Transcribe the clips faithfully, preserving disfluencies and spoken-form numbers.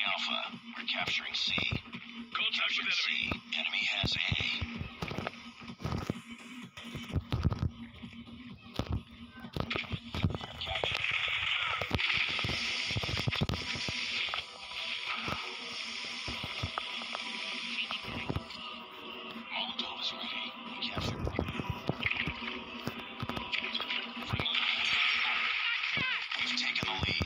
Alpha. We're capturing C. Contact with C. enemy. Enemy has A. Molotov is ready. We captured. We've taken the lead.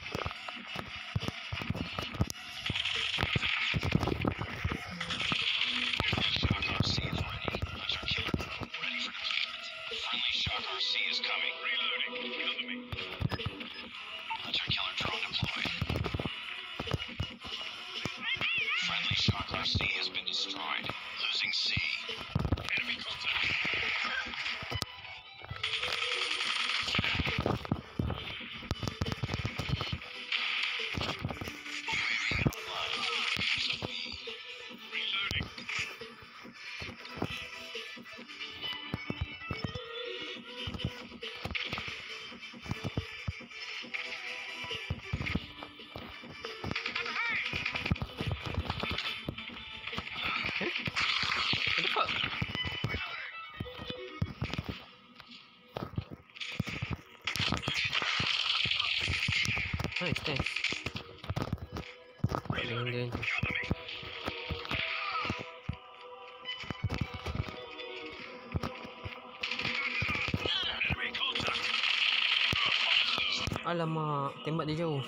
Shock R C is ready. Hunter killer drone ready for deployment. Friendly Shock R C is coming. Reloading. Cover me. Hunter killer drone deployed. Friendly Shock R C has been destroyed. Losing C. Enemy contact. Reloading. What the fuck? Nice, thanks. Reloading. Cover me. Enemy contact. Alamak, tembak dia jauh.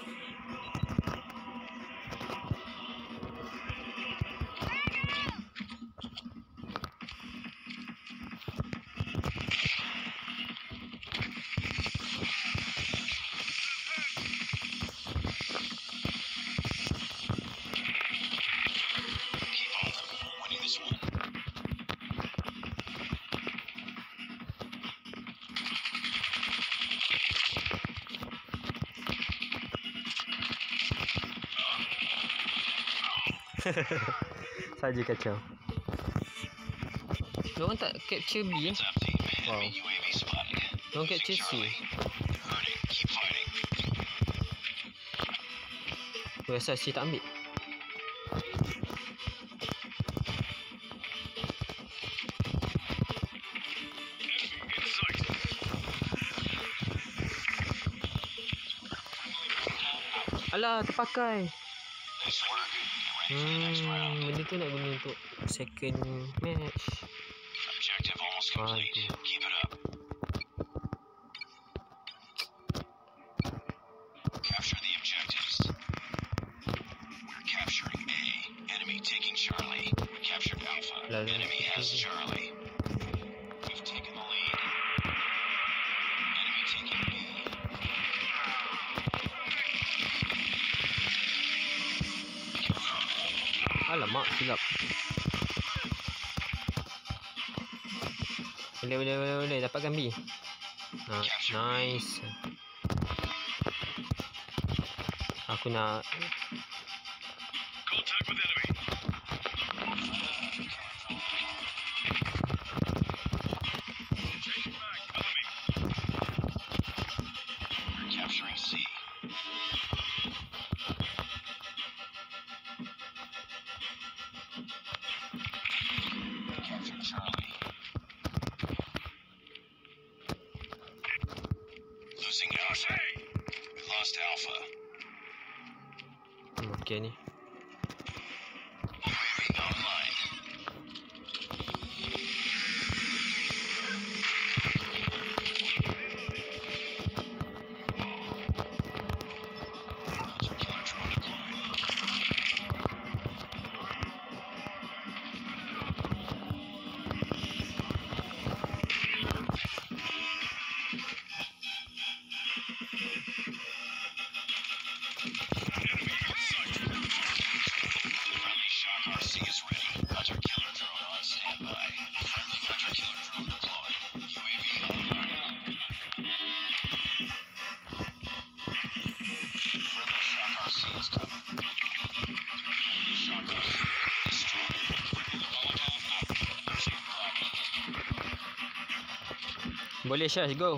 Keep on them. We're winning this one. Saja kacau. Diorang tak capture B eh? Heads up, team. Wow. Enemy U A V spotted. Diorang capture C. Charlie. You're hurting. Keep fighting. Aku rasa C tak ambil. Enemy in sight. Alah, terpakai. Nice work. Get ready for the next round. Hmm, benda tu nak guna untuk second match. Objective almost complete. Aduh. Keep it up. Capture the objectives. We're capturing A. Enemy taking Charlie. We captured Alpha. Lah, lah. Enemy has Charlie. We've taken the lead. Enemy taking B. Alamak, silap. Boleh, boleh, boleh, boleh. Dapatkan B. Ha, nice. Aku nak Contact with enemy. Changing back. Cover me. We're capturing C. Captured Charlie. Losing Alpha. We lost Alpha. hmm, okey ni. U A V online. Hunter killer drone deployed. Enemy in sight. Friendly Shock R C is ready. Hunter killer drone on standby. Friendly Hunter killer drone deployed. U A V online. Friendly Shock R C is coming. Friendly Shock R C destroyed. Molotov out. Losing Bravo. Boleh Syah, go.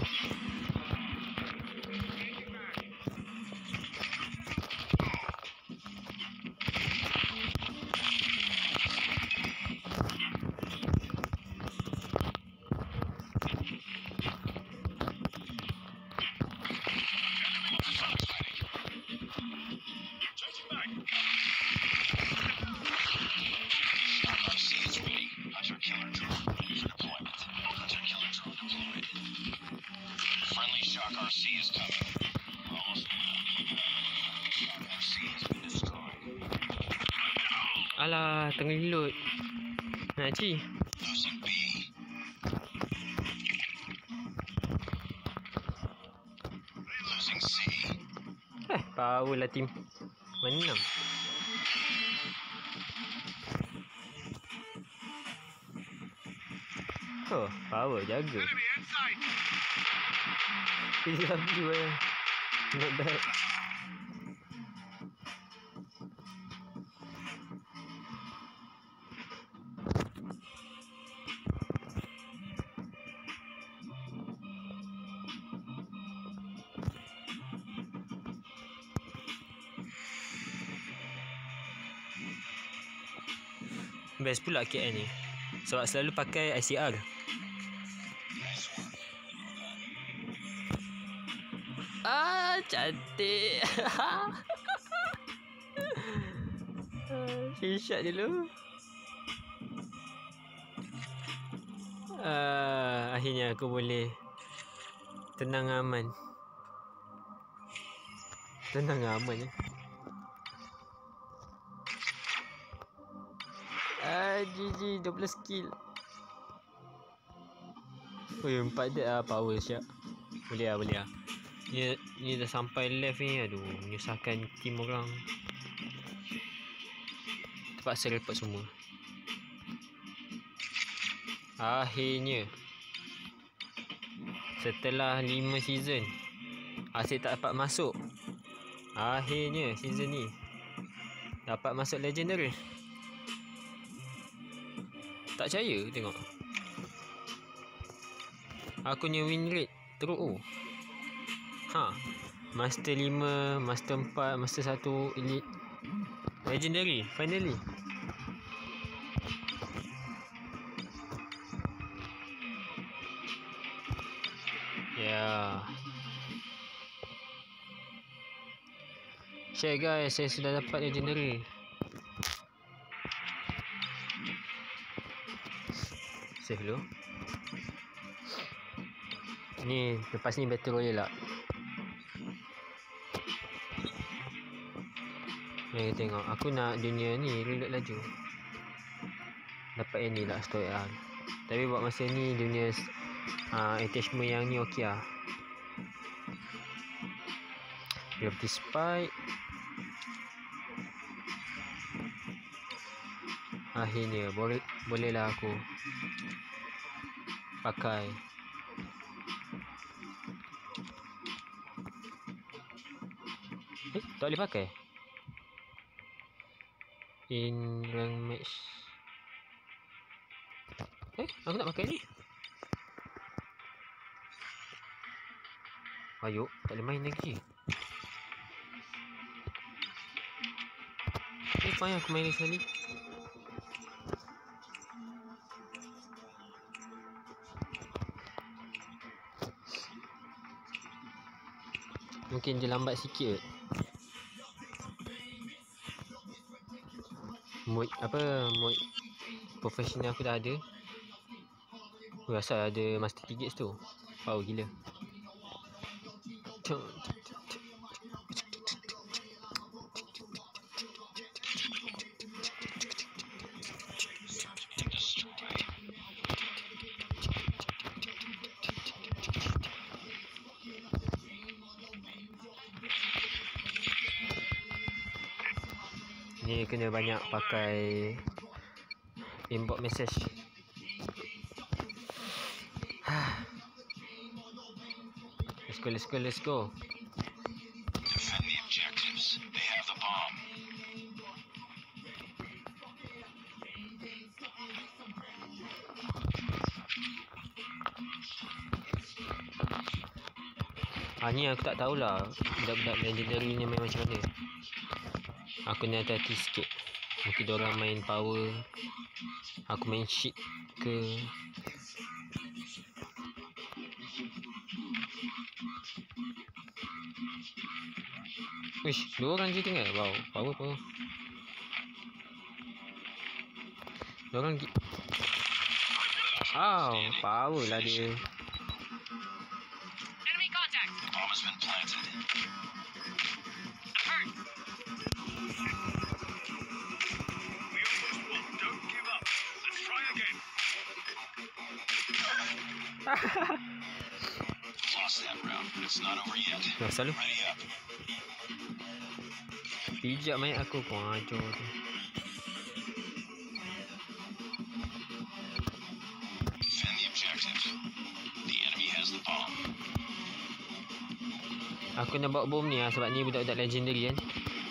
Alah, tengah reload. Nak ci. Losing B. Losing C. Eh, power lah tim. Menang. Oh, power jaga. Enemy in sight. P W eh. Not bad. Best pula K L ni. Sebab selalu pakai I C R. Ah, cantik. Headshot dulu. Ah, akhirnya aku boleh tenang aman. Tenang aman ya. Ah, G G, dua belas kill. Oh, empat dead lah, power siap. Boleh lah, boleh lah. Ni, ni dah sampai left ni, aduh, menyusahkan tim orang. Terpaksa report semua. Akhirnya, setelah lima season, asyik tak dapat masuk. Akhirnya season ni dapat masuk legendary. Tak percaya tengok. Aku punya win rate teruk oh. Ha. Master lima, Master empat, Master satu, Elite, Legendary, finally. Ya. Yeah. Share guys, saya sudah dapat Legendary. Save dulu. Ni lepas ni battle royale lah. Mari tengok. Aku nak dunia ni reload laju. Dapat yang ni lah story lah. Tapi buat masa ni dunia uh, attachment yang ni okey lah. Gravity Spike. Akhirnya boleh bolehlah aku pakai. Eh, tak boleh pakai. In rank match. Eh, aku nak pakai ni. Ayo, tak boleh main lagi. Eh, fine aku main sekali. Mungkin dia lambat sikit. Mood apa mood profesional aku dah ada. Aku rasa ada master tiga tu. Power gila. Ni kena banyak pakai inbox message. Let's go, let's go, let's go. Defend the objectives. They have the bomb. Ah, ni aku tak tahulah budak-budak legendary ni main macam mana. Aku ni hati-hati sikit. Mungkin diorang main power, aku main shit ke. Wish, dua orang je tinggal. Wow, power power. Dua orang. Wow, power lah dia. Enemy contact. The bomb has been planted. We are Lost that round, but it's not over yet. Dah selalu Ready up. pijak mayat aku. Kau ajar tu. Defend the objective. The enemy has the bomb. Aku nak bawa bom ni lah sebab ni budak-budak legendary kan.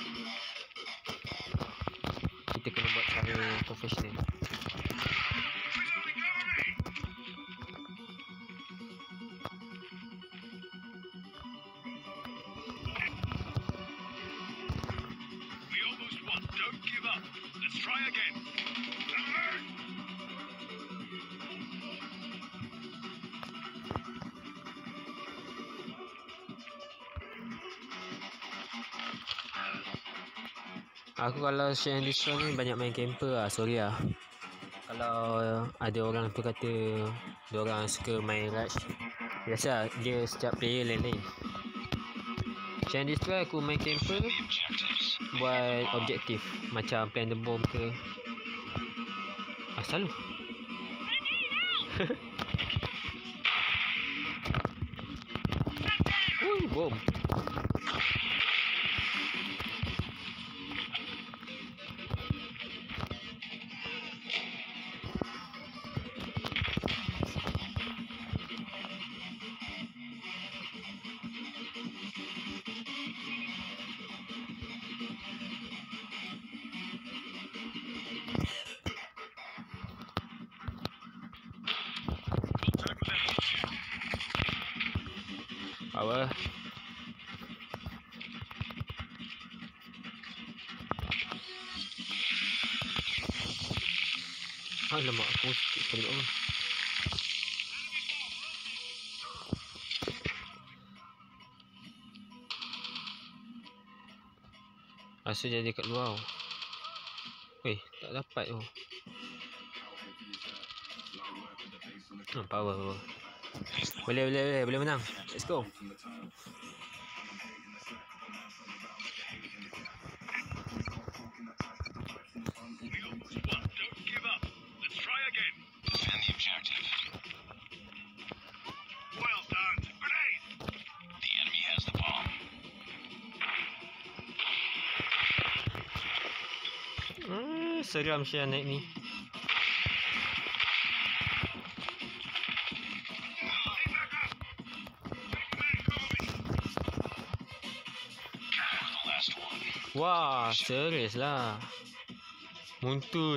Kita kena buat cara profesional. We almost won. Don't give up. Let's try again. Aku kalau share and destroy ni banyak main camper lah. Sorry lah. Kalau ada orang tu kata diorang suka main rush, biasa dia setiap player lain-lain. Share and destroy aku main camper The objectives. buat objektif macam plan the bomb ke. Ah selalu. Ui, bom. Contact with enemy. Power. Alamak, aku sikit sekali kat mana. Rasa jadi kat luar. Weh, tak dapat tu. Hmm, power, power. Boleh, boleh, boleh, boleh menang. Let's go. We almost won. Don't give up. Let's try again. Defend the objective. Well done. Grenade. The enemy has the bomb. Hmm, seram Syah naik ni. You're the last one. Wah, serius lah. Muntun.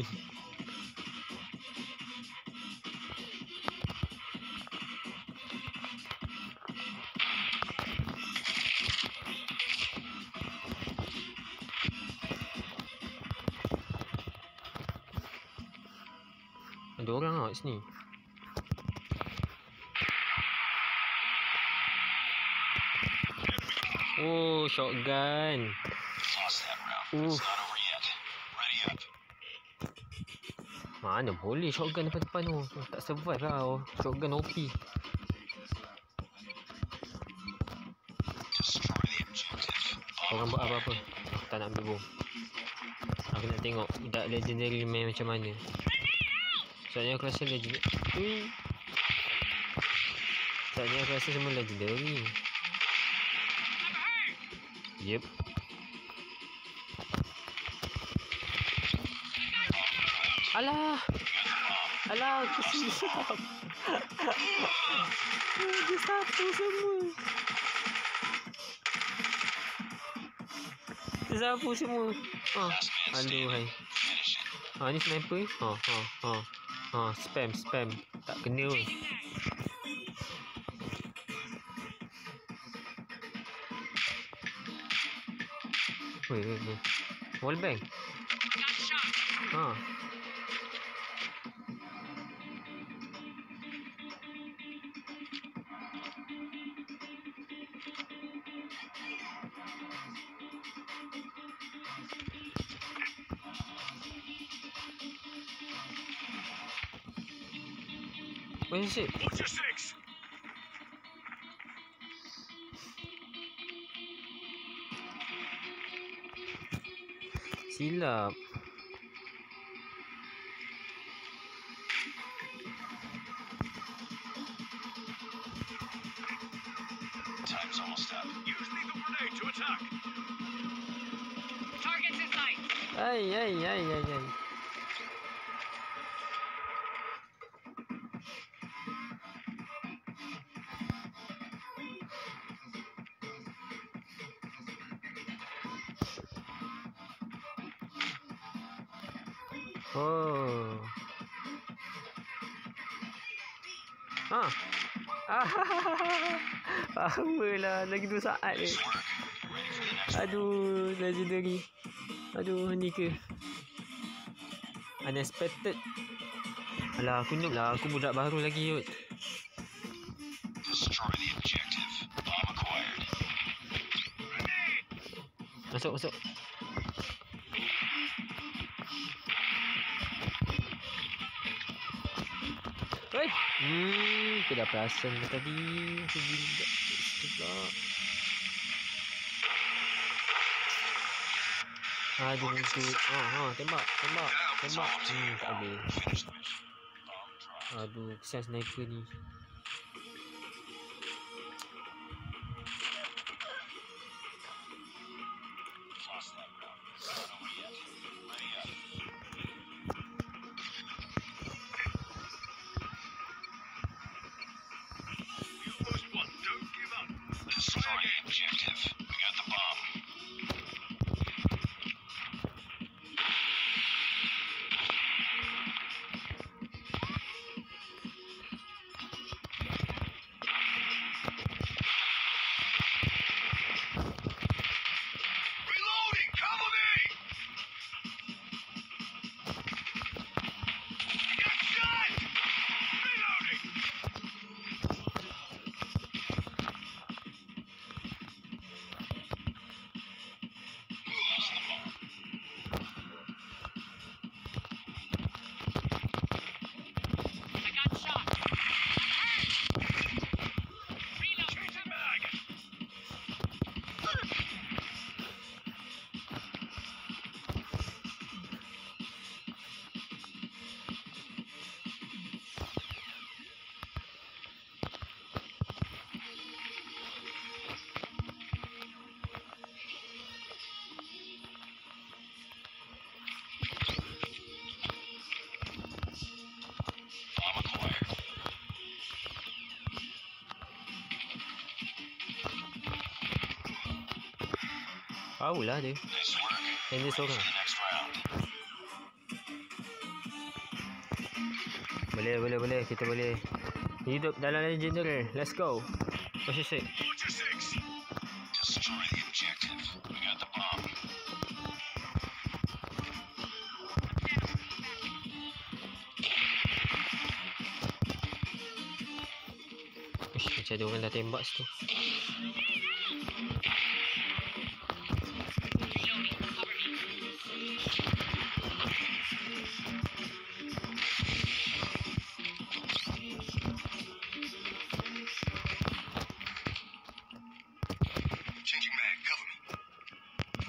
Ada orang tau kat sini. Oh, shotgun. Lost that round, but it's Oof. not over yet. Ready up. Mana boleh shotgun depan-depan tu. Tak survive lah. Oh, shotgun O P. Destroy the objective. Orang buat apa-apa. Aku tak nak ambil bom. Aku nak tengok budak legendary main macam mana. Soalnya aku rasa legendary. Hmm. Soalnya aku rasa semua legendary. Yep. Alah. Alah, aku silap. Dia satu semua. Dia sapu semua. Ah, Last man aduh hai. standing. Finish it. Ha ni sniper. Ha ha ha. Ha spam spam. Tak kena pun. Weh weh weh. Wallbang. Ha. What is it? Watch your six. Silap. is almost up. Use lethal grenade to attack. Targets in sight. Ay, ay, ay, ay, ay. Oh. Ah. Ah. Apalah lagi dua saat ni. Nice work. Ready for the next round. Aduh, legendary. Aduh, ni ke? Unexpected. Alah, aku noob lah. Aku budak baru lagi, Yud. Destroy the objective. Bomb acquired. Masuk, masuk. Oi. Hmm, aku dah perasan tadi. Aku budak. Itu pula. Aduh, tu. Ha, ha, tembak, tembak, tembak. Hmm, tak boleh. Finish the mission. Bomb dropped. Aduh, kesian sniper ni. Lost that round. Not over yet. Ready up. We almost won. Don't give up. Let's try Destroy the again. objective. We got the bomb. Reloading. Cover me. Get shot. Reloading. Lost the bomb. I got shot. Reload. Changing mag. Bomb acquired. Tahu lah dia. Nice work. Yang dia Ready for seorang. the next round. Boleh, boleh, boleh. Kita boleh. Hidup dalam legendary. Let's go. Posisi. Roger six. Destroy the objective. We got the bomb. Ish, macam ada orang dah tembak situ. Reloading. Cover me. Changing mag. Cover me.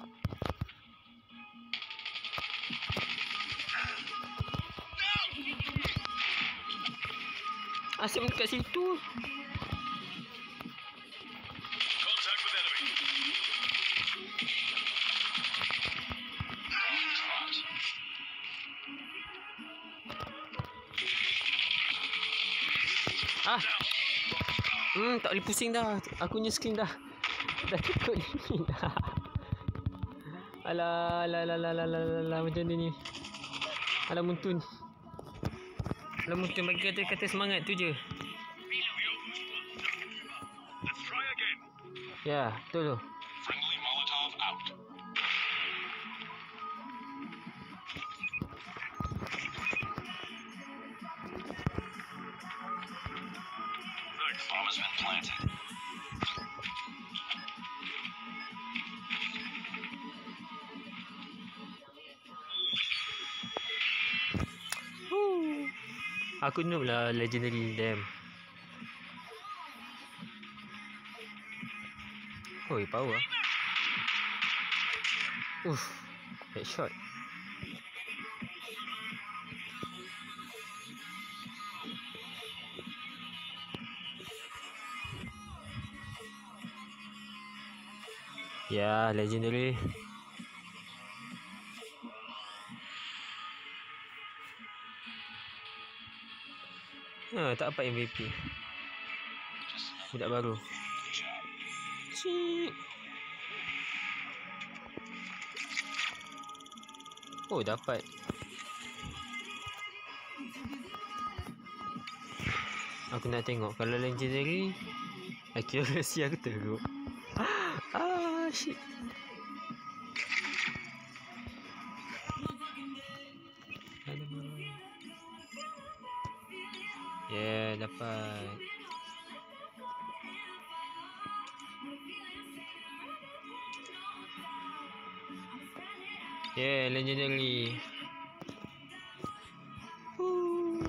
Asyik dekat situ. Contact with enemy. Dropped. Ah. Hmm, tak boleh pusing dah. Aku punya screen dah. Dah cukup ni dah. Alah, alah, alah, alah, alah, alah, alah, macam ni ni. Alah muntun. Alah muntun bagi kata kata semangat tu je. We almost won. Don't give up. Let's try again. Ya, betul tu. Friendly Molotov out. Thanks. Bomb has been planted. Woo. Aku noob lah legendary damn. Oi, power ah. Uff, headshot. Ya, legendary. Ha, tak dapat M V P. Just another Budak baru. good job. Cik. Oh, dapat. Aku nak tengok kalau legendary accuracy aku teruk. Ah, shit. Yeah, dapat. Yeah, legendary. Woo.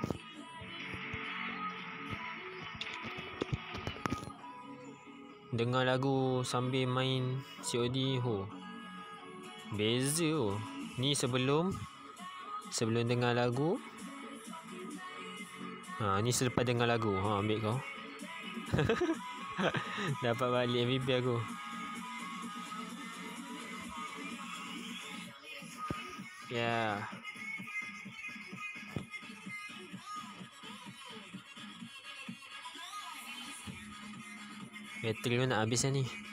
Dengar lagu sambil main C O D, ho. Beza oh. Ni sebelum sebelum dengar lagu. Ha, ni selepas dengar lagu. Ha, ambil kau. Dapat balik M V P aku. Ya. Yeah. Bateri pun nak habis dah ni.